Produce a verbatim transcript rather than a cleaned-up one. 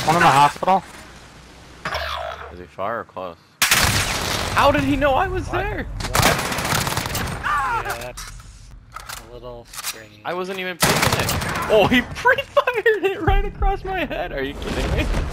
One in the hospital. Is he far or close? How did he know I was What? there? What? Yeah, that's a little strange. I wasn't even picking it. Oh, he pre-fired it right across my head. Are you kidding me?